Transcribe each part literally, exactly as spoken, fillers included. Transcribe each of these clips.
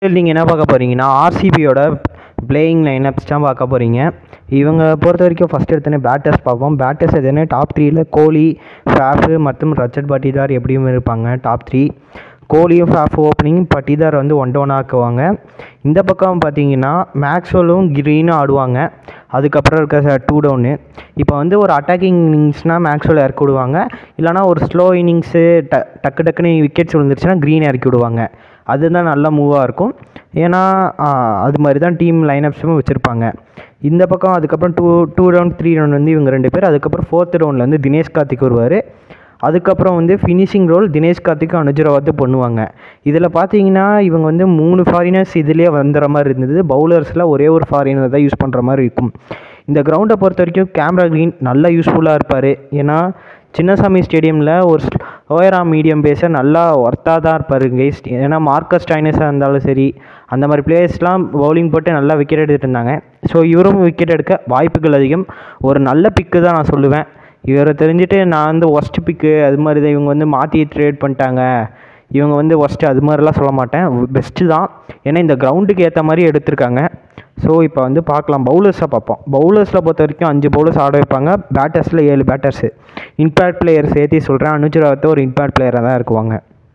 நீங்கள் என்ன பார்க்க போகிறீங்கன்னா ஆர்சிபியோட பிளேயிங் லைனப்ஸ் தான் பார்க்க போகிறீங்க. இவங்க பொறுத்த வரைக்கும் ஃபஸ்ட் எடுத்தோன்னே பேட்டர்ஸ் பார்ப்போம். பேட்டர்ஸ் எதுன்னு டாப் த்ரீயில் கோலி, ஃபேஃபு மற்றும் ரஜத் பட்டிதார் எப்படியும் இருப்பாங்க டாப் த்ரீ. கோலியும் ஃபேஃபு ஓப்பனிங், பட்டிதார் வந்து ஒன் டவுன் ஆக்குவாங்க. இந்த பக்கம் பார்த்தீங்கன்னா மேக்ஸ்வெல்லும் கிரீனும் ஆடுவாங்க. அதுக்கப்புறம் இருக்க டூ டவுனு. இப்போ வந்து ஒரு அட்டாக்கிங் இன்னிங்ஸ்னால் மேக்ஸ்வெல் இறக்கி விடுவாங்க. இல்லைனா ஒரு ஸ்லோ இன்னிங்ஸு ட டக்கு டக்குன்னு விக்கெட்ஸ் விழுந்துருச்சுன்னா க்ரீன் இறக்கி விடுவாங்க. அதுதான் நல்ல மூவாக இருக்கும். ஏன்னா அது மாதிரி தான் டீம் லைனப்ஸும் வச்சுருப்பாங்க. இந்த பக்கம் அதுக்கப்புறம் two two down three down வந்து இவங்க ரெண்டு பேர். அதுக்கப்புறம் ஃபோர்த்து டவுனில் வந்து தினேஷ் கார்த்திக் வருவார். அதுக்கப்புறம் வந்து ஃபினிஷிங் ரோல் தினேஷ் கார்த்திக் அனுஜராவத்து பண்ணுவாங்க. இதில் பார்த்தீங்கன்னா இவங்க வந்து மூணு ஃபாரினர்ஸ் இதிலே வந்துடுற மாதிரி இருந்தது. பவுலர்ஸில் ஒரே ஒரு ஃபாரினர் தான் யூஸ் பண்ணுற மாதிரி இருக்கும். இந்த கிரவுண்டை பொறுத்த வரைக்கும் கேமரா க்ரீன் நல்லா யூஸ்ஃபுல்லாக இருப்பார். ஏன்னா சின்னசாமி ஸ்டேடியமில் ஒரு லோயரா மீடியம் பேஸை நல்லா ஒர்த்தாக தான் இருப்பார் கைஸ். ஏன்னா மார்க்கஸ் ஸ்டாய்னஸாக இருந்தாலும் சரி, அந்த மாதிரி பிளேயர்ஸ்லாம் பவுலிங் போட்டு நல்லா விக்கெட் எடுத்துகிட்டு இருந்தாங்க. ஸோ இவரும் விக்கெட் எடுக்க வாய்ப்புகள் அதிகம். ஒரு நல்ல பிக்கு தான் நான் சொல்லுவேன். இவரை தெரிஞ்சுட்டு நான் வந்து ஒஸ்ட் பிக்கு அது மாதிரி தான் இவங்க வந்து மாற்றி ட்ரேட் பண்ணிட்டாங்க, இவங்க வந்து ஒஸ்ட்டு அது மாதிரிலாம் சொல்ல மாட்டேன். பெஸ்ட்டு தான். ஏன்னா இந்த கிரவுண்டுக்கு ஏற்ற மாதிரி எடுத்திருக்காங்க. ஸோ இப்போ வந்து பார்க்கலாம். பவுலர்ஸை பார்ப்போம். பவுலர்ஸில் பொறுத்த வரைக்கும் அஞ்சு பவுலர்ஸ் ஆட வைப்பாங்க. பேட்டர்ஸில் ஏழு பேட்டர்ஸு. இம்பேக்ட் பிளேயர் சேர்த்து சொல்கிறேன். அனுஜராவத்தை ஒரு இம்பேக்ட் பிளேயராக தான் இருக்குவாங்க.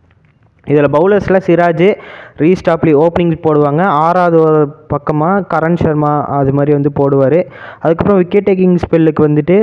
இதில் பவுலர்ஸில் சிராஜ், ரீஸ்டாப்லி ஓப்பனிங் போடுவாங்க. ஆறாவது ஒரு பக்கமாக கரண் சர்மா அது மாதிரி வந்து போடுவார். அதுக்கப்புறம் விக்கெட் டேக்கிங் ஸ்பெல்லுக்கு வந்துட்டு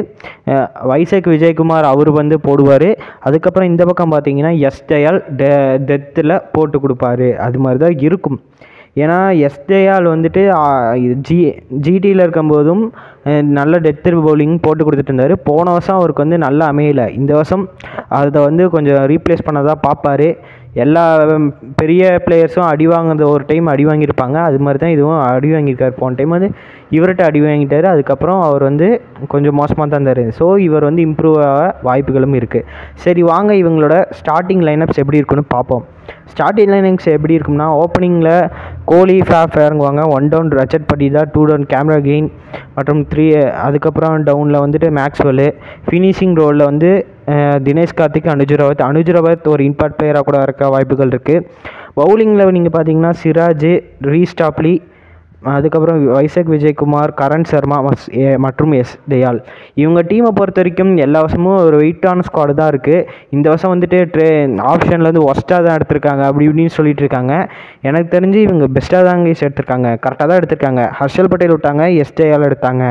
வைசக் விஜயகுமார் அவர் வந்து போடுவார். அதுக்கப்புறம் இந்த பக்கம் பார்த்தீங்கன்னா எஸ் தயால் டெ டெத்தில் போட்டு கொடுப்பாரு. அது மாதிரி தான் இருக்கும். ஏன்னா எஸ் தயால் வந்துட்டு ஜி ஜிடியில் இருக்கும்போதும் நல்ல டெத்து பவுலிங் போட்டு கொடுத்துட்டு இருந்தார். போன வருஷம் அவருக்கு வந்து நல்லா அமையலை. இந்த வருஷம் அதை வந்து கொஞ்சம் ரீப்ளேஸ் பண்ணதாக பார்ப்பார். எல்லா பெரிய பிளேயர்ஸும் அடி வாங்குறது ஒரு டைம் அடி வாங்கியிருப்பாங்க. அது மாதிரி தான் இதுவும் அடி வாங்கியிருக்காரு. போன டைம் வந்து இவர்கிட்ட அடி வாங்கிட்டார். அதுக்கப்புறம் அவர் வந்து கொஞ்சம் மோசமாக தான் இருந்தார். ஸோ இவர் வந்து இம்ப்ரூவ் ஆக வாய்ப்புகளும் இருக்குது. சரி வாங்க இவங்களோட ஸ்டார்டிங் லைனப்ஸ் எப்படி இருக்குன்னு பார்ப்போம். ஸ்டார்டிங் லைனப்ஸ் எப்படி இருக்கும்னா ஓப்பனிங்கில் கோலி, ஃபேஃப் இறங்குவாங்க. One down Rajat Patidar, two down Cameron Green மற்றும் த்ரீ அதுக்கப்புறம் டவுனில் வந்துட்டு மேக்ஸ்வெல்லு. ஃபினிஷிங் ரோலில் வந்து தினேஷ் கார்த்திக், அனுஜராவத். அனுஜராவத் ஒரு இம்பாக்ட் பிளேயராக கூட இருக்க வாய்ப்புகள் இருக்குது. பவுலிங்கில் நீங்கள் பார்த்தீங்கன்னா சிராஜ், ரீஸ்டாப்லி, அதுக்கப்புறம் வைசக் விஜயகுமார், கரண் சர்மா மற்றும் எஸ் தயால். இவங்க டீமை பொறுத்த வரைக்கும் எல்லா வருஷமும் ஒரு வெயிட்டான ஸ்குவாடு தான் இருக்குது. இந்த வருஷம் வந்துட்டு ட்ரே ஆப்ஷனில் வந்து ஒஸ்ட்டாக தான் எடுத்திருக்காங்க அப்படி இப்படின்னு சொல்லிட்டு இருக்காங்க. எனக்கு தெரிஞ்சு இவங்க பெஸ்ட்டாக தான் இங்கே எடுத்திருக்காங்க. கரெக்டாக தான் எடுத்திருக்காங்க. ஹர்ஷல் பட்டேல் விட்டாங்க, எஸ் தயால் எடுத்தாங்க.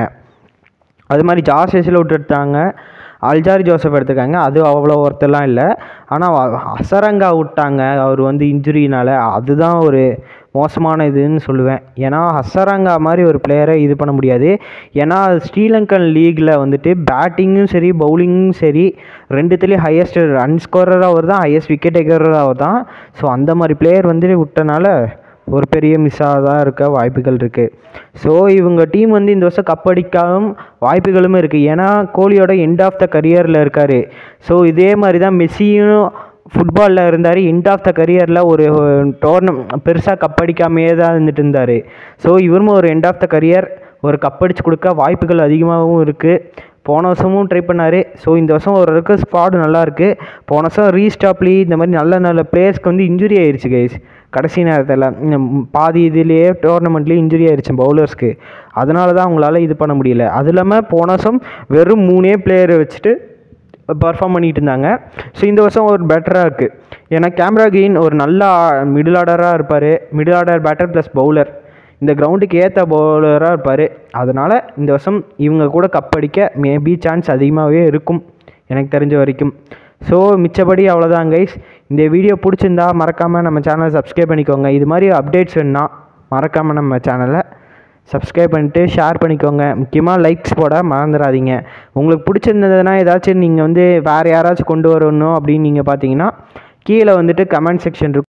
அது மாதிரி ஜாஸ் ஹேசில் விட்டு எடுத்தாங்க, அல்ஜாரி ஜோசப் எடுத்துக்காங்க. அது அவ்வளோ ஒருத்தெல்லாம் இல்லை. ஆனால் ஹசரங்கா விட்டாங்க, அவர் வந்து இன்ஜுரினால். அதுதான் ஒரு மோசமான இதுன்னு சொல்லுவேன். ஏன்னா ஹசரங்கா மாதிரி ஒரு பிளேயரை இது பண்ண முடியாது. ஏன்னா ஸ்ரீலங்கன் லீக்கில் வந்துட்டு பேட்டிங்கும் சரி பவுலிங்கும் சரி ரெண்டுத்துலேயும் ஹையஸ்ட் ரன் ஸ்கோரராக அவர் தான், ஹையஸ்ட் விக்கெட் டேக்கராக அவர் தான். ஸோ அந்த மாதிரி பிளேயர் வந்து விட்டனால ஒரு பெரிய மிஸ்ஸாக தான் இருக்க வாய்ப்புகள் இருக்குது. ஸோ இவங்க டீம் வந்து இந்த வருஷம் கப்படிக்காவும் வாய்ப்புகளும் இருக்குது. ஏன்னா கோலியோட எண்ட் ஆஃப் த கரியரில் இருக்கார். ஸோ இதே மாதிரி தான் மெஸ்ஸியும் ஃபுட்பாலில் இருந்தார். எண்ட் ஆஃப் த கரியரில் ஒரு டோர்னம் பெருசாக கப்படிக்காமையே தான் இருந்துட்டு இருந்தார். ஸோ இவரும் ஒரு எண்ட் ஆஃப் த கரியர் ஒரு கப்படிச்சு கொடுக்க வாய்ப்புகள் அதிகமாகவும் இருக்குது. போன வருஷமும் ட்ரை பண்ணார். ஸோ இந்த வருஷம் ஓரளவுக்கு ஸ்குவாடு நல்லாயிருக்கு. போன வருஷம் ரீஸ்டாப்லி இந்த மாதிரி நல்ல நல்ல பிளேயர்ஸ்க்கு வந்து இன்ஜுரி ஆயிடுச்சு கைஸ். கடைசி நேரத்தில் பாதி இதுலேயே டோர்னமெண்ட்லேயே இன்ஜுரி ஆயிடுச்சு பவுலர்ஸ்க்கு. அதனால தான் அவங்களால இது பண்ண முடியல. அது இல்லாமல் போன வருஷம் வெறும் மூணே பிளேயரை வச்சுட்டு பர்ஃபார்ம் பண்ணிகிட்டு இருந்தாங்க. ஸோ இந்த வருஷம் ஒரு பெட்டராக இருக்குது. ஏன்னா கேமரா கெயின் ஒரு நல்ல மிடில் ஆர்டராக இருப்பார். Middle order batter plus bowler. இந்த கிரவுண்டுக்கு ஏற்ற பவுலராக இருப்பார். அதனால் இந்த வருஷம் இவங்க கூட கப்படிக்க மேபி சான்ஸ் அதிகமாகவே இருக்கும் எனக்கு தெரிஞ்ச வரைக்கும். ஸோ மிச்சப்படி அவ்வளோதான் கைஸ். இந்த வீடியோ பிடிச்சிருந்தா மறக்காமல் நம்ம சேனலை சப்ஸ்கிரைப் பண்ணிக்கோங்க. இது மாதிரி அப்டேட்ஸ் வேணுன்னா மறக்காமல் நம்ம சேனலை சப்ஸ்கிரைப் பண்ணிட்டு ஷேர் பண்ணிக்கோங்க. முக்கியமாக லைக்ஸ் போட மறந்துடாதீங்க. உங்களுக்கு பிடிச்சிருந்ததுன்னா ஏதாச்சும் நீங்கள் வந்து வேறு யாராச்சும் கொண்டு வரணும் அப்படின்னு நீங்கள் பார்த்தீங்கன்னா கீழே வந்துட்டு கமெண்ட் செக்ஷன் இருக்கும்.